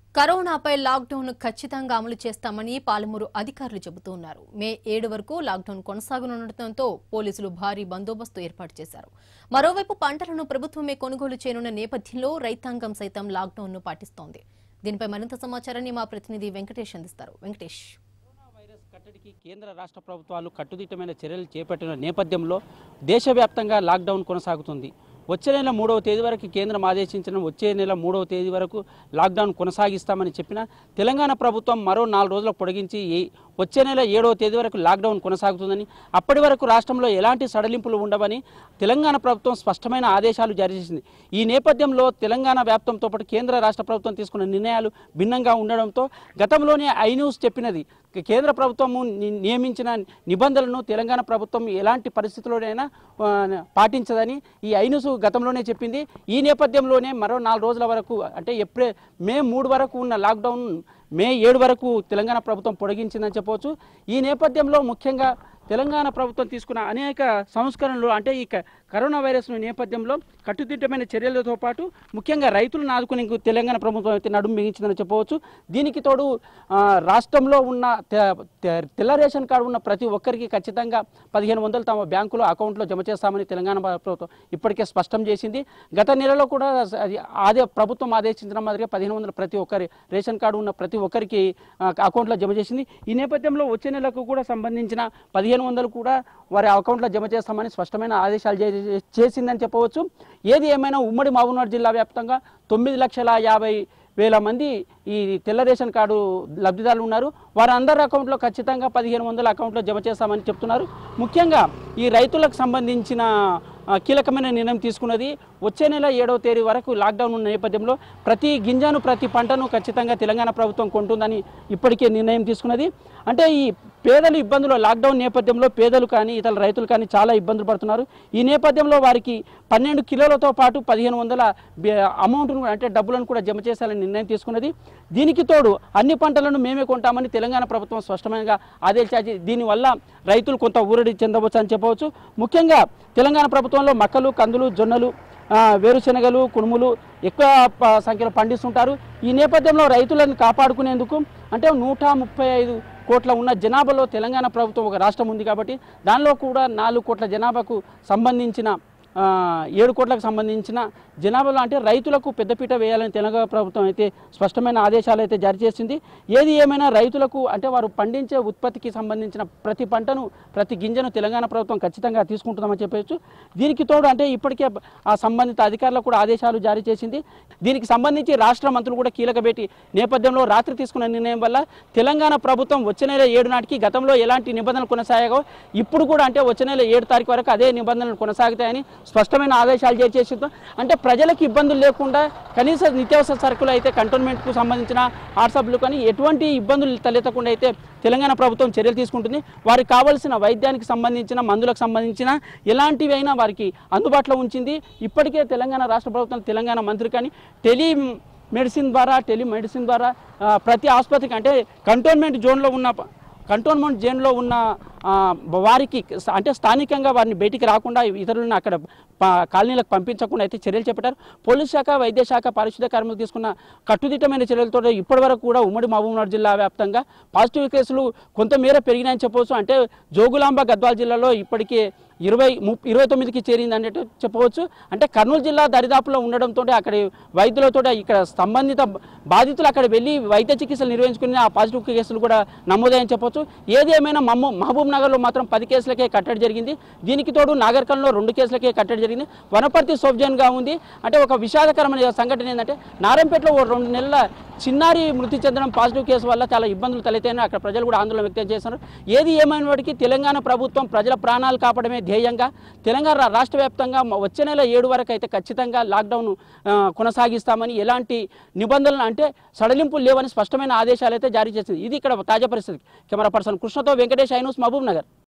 కరోనాపై లాక్డౌన్ ఖచ్చితంగా అమలు చేస్తామని పాలమూరు అధికారులు చెబుతున్నారు. మే 7 వరకు లాక్డౌన్ కొనసాగనుండటంతో పోలీసులు భారీ బందోబస్తు ఏర్పాటు చేశారు. మరోవైపు పంటలను ప్రభుత్వమే కొనుగోలు చేయనున్న నేపథ్యంలో రైతాంగం సైతం లాక్డౌన్ ను పాటిస్తోంది. దీనిపై మరింత సమాచారాన్ని మా ప్రతినిధి వెంకటేష్ అందిస్తారు. వెంకటేష్. వైరస్ కట్టడికి కేంద్ర రాష్ట్ర ప్రభుత్వాలు కట్టుదిట్టమైన చర్యలు చేపట్టిన నేపథ్యంలో దేశవ్యాప్తంగా లాక్డౌన్ కొనసాగుతుంది. వచ్చే నెల 3వ తేదీ వరకు కేంద్రం ఆదేశించిన వచ్చే నెల 3వ తేదీ వరకు లాక్డౌన్ కొనసాగిస్తామని చెప్పిన తెలంగాణ ప్రభుత్వం మరో 4 రోజులు పొడిగించి వచ్చే నెల 7వ తేదీ వరకు లాక్డౌన్ కొనసాగుతుందని, అప్పటి వరకు రాష్ట్రంలో ఎలాంటి సడలింపులు ఉండవని తెలంగాణ ప్రభుత్వం స్పష్టమైన ఆదేశాలు జారీ చేసింది. ఈ నేపథ్యంలో తెలంగాణ వ్యాప్తంతో పాటు కేంద్ర రాష్ట్ర ప్రభుత్వం తీసుకున్న నిర్ణయాలు భిన్నంగా ఉండడంతో గతంలోనే iNews చెప్పినది కేంద్ర ప్రభుత్వం నియమించిన నిబంధనలను తెలంగాణ ప్రభుత్వం ఎలాంటి పరిస్థితుల్లోనైనా పాటించదని ఈ iNews గతంలోనే చెప్పింది. ఈ నేపథ్యంలోనే మరో 4 రోజుల వరకు అంటే మే 3 వరకు ఉన్న లాక్డౌన్ మే 7 వరకు తెలంగాణ ప్రభుత్వం పొడిగించిందని చెప్పవచ్చు. ఈ నేపథ్యంలో ముఖ్యంగా తెలంగాణ ప్రభుత్వం తీసుకున్న అనేక సంస్కరణలు అంటే ఈ కరోనా వైరస్ నేపథ్యంలో కట్టుదిట్టమైన చర్యలతో పాటు ముఖ్యంగా రైతులను ఆదుకునే తెలంగాణ ప్రభుత్వం అయితే నడుము బిగించిందని చెప్పవచ్చు. దీనికి తోడు రాష్ట్రంలో ఉన్న తెల్ల రేషన్ కార్డు ఉన్న ప్రతి ఒక్కరికి ఖచ్చితంగా 1500 తమ బ్యాంకులో అకౌంట్లో జమ చేస్తామని తెలంగాణ ప్రభుత్వం ఇప్పటికే స్పష్టం చేసింది. గత నెలలో కూడా ప్రభుత్వం ఆదేశించిన మాదిరిగా 1500 ప్రతి ఒక్కరి రేషన్ కార్డు ఉన్న ప్రతి ఒక్కరికి అకౌంట్లో జమ చేసింది. ఈ నేపథ్యంలో వచ్చే నెలకు కూడా సంబంధించిన 1500 కూడా వారి అకౌంట్లో జమ చేస్తామని స్పష్టమైన ఆదేశాలు చేసిందని చెప్పవచ్చు. ఏది ఏమైనా ఉమ్మడి మహబూబ్నగర్ జిల్లా వ్యాప్తంగా 9,50,000 మంది ఈ తెల్ల రేషన్ కార్డు లబ్ధిదారులు ఉన్నారు. వారందరి అకౌంట్లో ఖచ్చితంగా 1500 అకౌంట్లో జమ చేస్తామని చెప్తున్నారు. ముఖ్యంగా ఈ రైతులకు సంబంధించిన కీలకమైన నిర్ణయం తీసుకున్నది. వచ్చే నెల 7వ తేదీ వరకు లాక్డౌన్ ఉన్న నేపథ్యంలో ప్రతి గింజను ప్రతి పంటను ఖచ్చితంగా తెలంగాణ ప్రభుత్వం కొంటుందని ఇప్పటికే నిర్ణయం తీసుకున్నది. అంటే ఈ పేదలు ఇబ్బందులు లాక్డౌన్ నేపథ్యంలో పేదలు కానీ ఇతర రైతులు కానీ చాలా ఇబ్బందులు పడుతున్నారు. ఈ నేపథ్యంలో వారికి 12 కిలోలతో పాటు 1500 అమౌంట్ను అంటే డబ్బులను కూడా జమ చేశాలని నిర్ణయం తీసుకున్నది. దీనికి తోడు అన్ని పంటలను మేమే కొంటామని తెలంగాణ ప్రభుత్వం స్పష్టంగా ఆదేశాలు. దీనివల్ల రైతులు కొంత ఊరడి చెందవచ్చు అని చెప్పవచ్చు. ముఖ్యంగా తెలంగాణ ప్రభుత్వంలో మక్కలు, కందులు, జొన్నలు, వేరుశెనగలు, కుడుములు ఎక్కువ సంఖ్యలో పండిస్తుంటారు. ఈ నేపథ్యంలో రైతులను కాపాడుకునేందుకు అంటే 135 కోట్ల ఉన్న జనాభాలో తెలంగాణ ప్రభుత్వం ఒక రాష్ట్రం ఉంది కాబట్టి దానిలో కూడా 4 కోట్ల జనాభాకు సంబంధించిన 7 కోట్లకు సంబంధించిన జనాభాలో అంటే రైతులకు పెద్దపీట వేయాలని తెలంగాణ ప్రభుత్వం అయితే స్పష్టమైన ఆదేశాలు అయితే జారీ చేసింది. ఏది ఏమైనా రైతులకు అంటే వారు పండించే ఉత్పత్తికి సంబంధించిన ప్రతి పంటను ప్రతి గింజను తెలంగాణ ప్రభుత్వం ఖచ్చితంగా తీసుకుంటుందామని చెప్పవచ్చు. దీనికి తోడు అంటే ఇప్పటికే ఆ సంబంధిత అధికారులకు కూడా ఆదేశాలు జారీ చేసింది. దీనికి సంబంధించి రాష్ట్ర మంత్రులు కూడా కీలక భేటీ నేపథ్యంలో రాత్రి తీసుకున్న నిర్ణయం వల్ల తెలంగాణ ప్రభుత్వం వచ్చే నెల 7 నాటికి గతంలో ఎలాంటి నిబంధనలు కొనసాగాయో ఇప్పుడు కూడా అంటే వచ్చే నెల 7 తారీఖు వరకు అదే నిబంధనలు కొనసాగుతాయని స్పష్టమైన ఆదేశాలు జారీ చేసింది. అంటే ప్రజలకు ఇబ్బందులు లేకుండా కనీస నిత్యావసర సరుకులు అయితే కంటోన్మెంట్కు సంబంధించిన వాట్సాప్లు కానీ ఎటువంటి ఇబ్బందులు తలెత్తకుండా అయితే తెలంగాణ ప్రభుత్వం చర్యలు తీసుకుంటుంది. వారికి కావాల్సిన వైద్యానికి సంబంధించిన మందులకు సంబంధించిన ఎలాంటివైనా వారికి అందుబాటులో ఉంచింది. ఇప్పటికే తెలంగాణ రాష్ట్ర ప్రభుత్వం తెలంగాణ మంత్రి కానీ టెలిమెడిసిన్ ద్వారా ప్రతి ఆసుపత్రికి అంటే కంటోన్మెంట్ జోన్లో ఉన్న వారికి అంటే స్థానికంగా వారిని బయటికి రాకుండా ఇతరులను అక్కడ కాలనీలకు పంపించకుండా అయితే చర్యలు చేపట్టారు. పోలీస్ శాఖ, వైద్య శాఖ, పారిశుద్ధ్య కార్మికులు తీసుకున్న కట్టుదిట్టమైన చర్యలతో ఇప్పటివరకు కూడా ఉమ్మడి మహబూబ్నగర్ జిల్లా వ్యాప్తంగా పాజిటివ్ కేసులు కొంతమేర పెరిగినాయని చెప్పవచ్చు. అంటే జోగులాంబ, గద్వాల జిల్లాలో ఇప్పటికే 29కి చేరింది అన్నట్టు చెప్పవచ్చు. అంటే కర్నూలు జిల్లా దరిదాపులో ఉండడంతో అక్కడ వైద్యులతో ఇక్కడ సంబంధిత బాధితులు అక్కడ వెళ్ళి వైద్య చికిత్సలు నిర్వహించుకుని ఆ పాజిటివ్ కేసులు కూడా నమోదయ్యని చెప్పవచ్చు. ఏది ఏమైనా మహబూబ్నగర్లో మాత్రం 10 కేసులకే కట్టడి జరిగింది. దీనికి తోడు నాగర్కర్నూలులో 2 కేసులకే కట్టడి జరిగింది. వనపర్తి సోబ్జన్గా ఉంది. అంటే ఒక విషాదకరమైన సంఘటన ఏంటంటే నారాయణపేటలో 2 నెలల చిన్నారి మృతి చెందడం పాజిటివ్ కేసు వల్ల చాలా ఇబ్బందులు తలెత్తాయని అక్కడ ప్రజలు కూడా ఆందోళన వ్యక్తం చేస్తున్నారు. ఏది ఏమైనప్పటికీ తెలంగాణ ప్రభుత్వం ప్రజల ప్రాణాలు కాపాడమే ధ్యేయంగా తెలంగాణ రాష్ట్ర వ్యాప్తంగా వచ్చే నెల 7 వరకు అయితే ఖచ్చితంగా లాక్డౌన్ కొనసాగిస్తామని ఎలాంటి నిబంధనలు అంటే సడలింపులు లేవని స్పష్టమైన ఆదేశాలు అయితే జారీ చేసింది. ఇది ఇక్కడ తాజా పరిస్థితి. కెమెరా పర్సన్ కృష్ణతో వెంకటేష్, iNews, మహబూబ్నగర్.